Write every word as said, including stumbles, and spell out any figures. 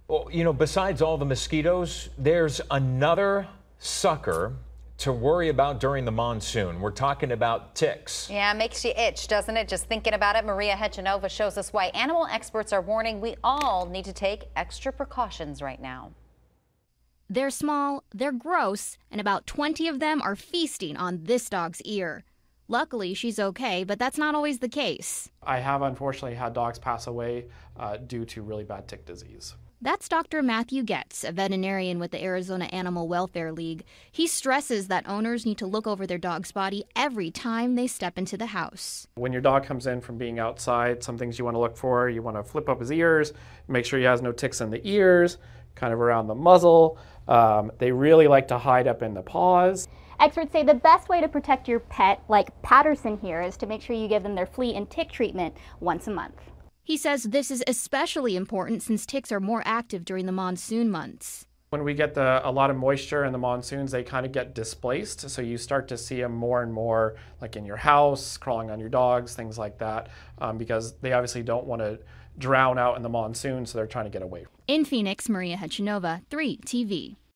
Well, you know, besides all the mosquitoes, there's another sucker to worry about during the monsoon. We're talking about ticks. Yeah, it makes you itch, doesn't it? Just thinking about it. Maria Hechanova shows us why animal experts are warning we all need to take extra precautions right now. They're small, they're gross, and about twenty of them are feasting on this dog's ear. Luckily, she's okay, but that's not always the case. I have unfortunately had dogs pass away uh, due to really bad tick disease. That's Doctor Matthew Getz, a veterinarian with the Arizona Animal Welfare League. He stresses that owners need to look over their dog's body every time they step into the house. When your dog comes in from being outside, some things you want to look for, you want to flip up his ears, make sure he has no ticks in the ears, kind of around the muzzle. Um, they really like to hide up in the paws. Experts say the best way to protect your pet, like Patterson here, is to make sure you give them their flea and tick treatment once a month. He says this is especially important since ticks are more active during the monsoon months. When we get the, a lot of moisture in the monsoons, they kind of get displaced, so you start to see them more and more like in your house, crawling on your dogs, things like that, um, because they obviously don't want to drown out in the monsoon, so they're trying to get away. In Phoenix, Maria Hechanova, three T V.